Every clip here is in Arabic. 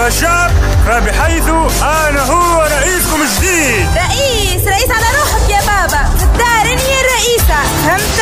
أيها الشعب، فبحيث أنا هو رئيسكم الجديد. رئيس على روحك يا بابا، في الدار اني الرئيسة، فهمت؟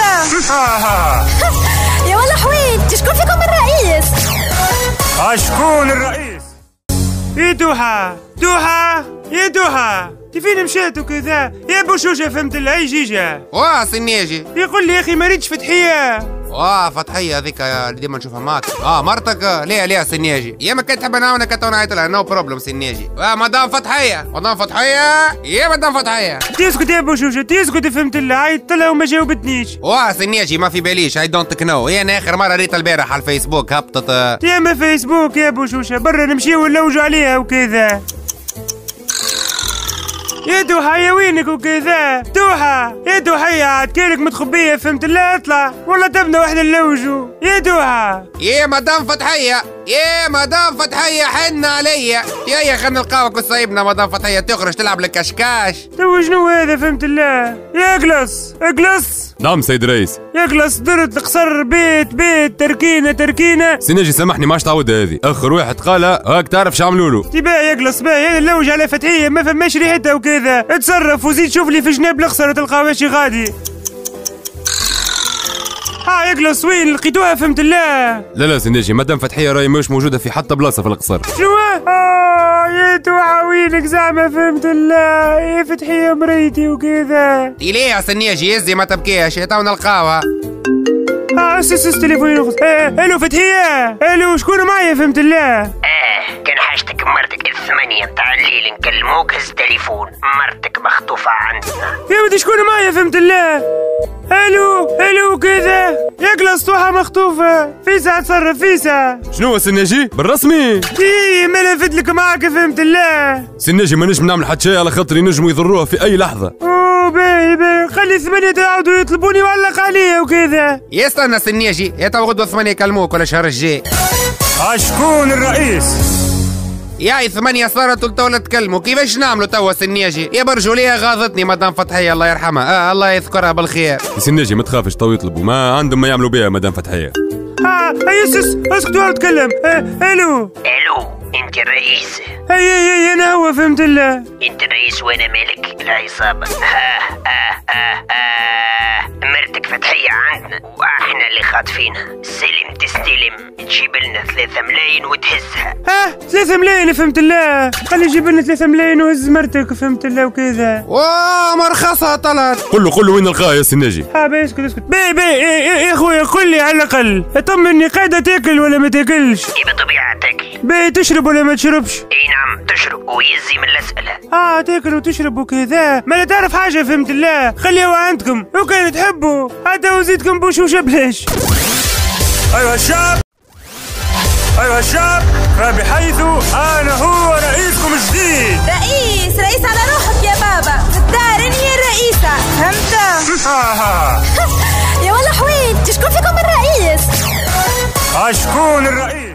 يا والله حويت، شكون فيكم الرئيس؟ شكون الرئيس؟ يا دوحة يا دوحة، فين مشات وكذا؟ يا بوشوشة فهمت هاي جيجة. واه سنياجي يقول لي يا أخي ما ريتش فتحية. فتحية هذيك اللي ديما نشوفها معك. مرتك ليه سنياجي؟ يا ما كنت تحب نعاونك كنت نعيط لها، نو بروبلم سنياجي. مدام فتحية يا مدام فتحية. تسكت يا بوشوشة تسكت، فهمت الله، عيطت لها وما جاوبتنيش. سنياجي ما في باليش، اي دونت نو. هي انا اخر مرة ريت البارح على الفيسبوك هبطت. يا ما فيسبوك يا بوشوشة، برا نمشيو ونلوجوا عليها وكذا. يا دوحة يا وينك وكذا؟ دوحة يا دوحية، عاد كانك متخبية فهمت الله، اطلع والله تبنا واحنا نلوجوا. يا دوحة يا مدام فتحية حن عليا. يا خلينا نلقاوك وصايبنا مدام فتحية تخرج تلعب لك كشكاش. تو شنو هذا فهمت الله؟ يا اجلس. نعم سيد رئيس. يا اجلس، درت القصر بيت تركينة. سنجي سامحني ما عادش تعودها هذه، اخر واحد قالها هاك تعرف شعملوا له. تباع يا اجلس باهي، انا نلوج على فتحية ما فماش ريحتها وكذا، اتصرف وزيد شوف لي في جناب القصر تلقى ماشي غادي. يجلس وين لقيتوها فهمت الله؟ لا سنجي مدام فتحية راهي مش موجودة في حتى بلاصة في القصر. شنو؟ يا دوحة وينك زعما فهمت الله؟ يا فتحية مريتي وكذا. ليه يا سنياجي يزي ما تبكيش، تو نلقاوها. اسس تليفوني نخص. الو فتحية، الو شكون معايا فهمت الله؟ كان حاجتك مرتك 8 متاع الليل نكلموك، هز تليفون مرتك مخطوفة عندنا. يا ودي شكون معايا فهمت الله؟ الو كذا. يا جلس توحة مخطوفة، فيسا تصرف فيسا. شنو سنجي؟ بالرسمي؟ ما لفت لك معاك فهمت الله. سنجي ما نجم نعمل حتى شيء على خاطر ينجموا يضروها في اي لحظة. باهي خلي 8 يعاودوا يطلبوني وعلق عليا وكذا. استنى سنياجي، يا تو غدوة 8 يكلموك ولا الشهر الجاي. شكون الرئيس؟ يا 8 صارت ولا تكلموا، كيفاش نعملوا توا سنياجي؟ يا برجولية غاضتني مدام فتحية الله يرحمها، الله يذكرها بالخير. سنياجي ما تخافش، تو يطلبوا ما عندهم ما يعملوا بها مدام فتحية. اسكت وانا اتكلم. الو انت الرئيس. اي انا هو فهمت الله. انت الرئيس وانا مالك العصابة. مرتك فتحية عندنا واحنا اللي خاطفينها، سلم تستلم، تجيب لنا 3 ملايين وتهزها. 3 ملايين فهمت الله، خلي يجيب لنا 3 ملايين وهز مرتك فهمت الله وكذا. مرخصها طلعت. قل له وين نلقاها يا سنجي؟ اسكت باي يا خويا، قل لي على الاقل طمني، قاعدة تاكل ولا ما تاكلش؟ بطبيعة تاكل. باي تشرب ولا ما تشربش؟ اي نعم تشرب ويزي من الاسئلة. تاكل وتشرب وكذا، ما لا تعرف حاجة فهمت الله، خليها عندكم وكان تحبوا حتى وزيدكم بوشوشة بلاش. أيها الشعب، فبحيث أنا هو رئيسكم الجديد. رئيس على روحك يا بابا، في الدار اني الرئيسة، فهمت؟ يا والله حويت، شكون فيكم الرئيس؟ شكون الرئيس؟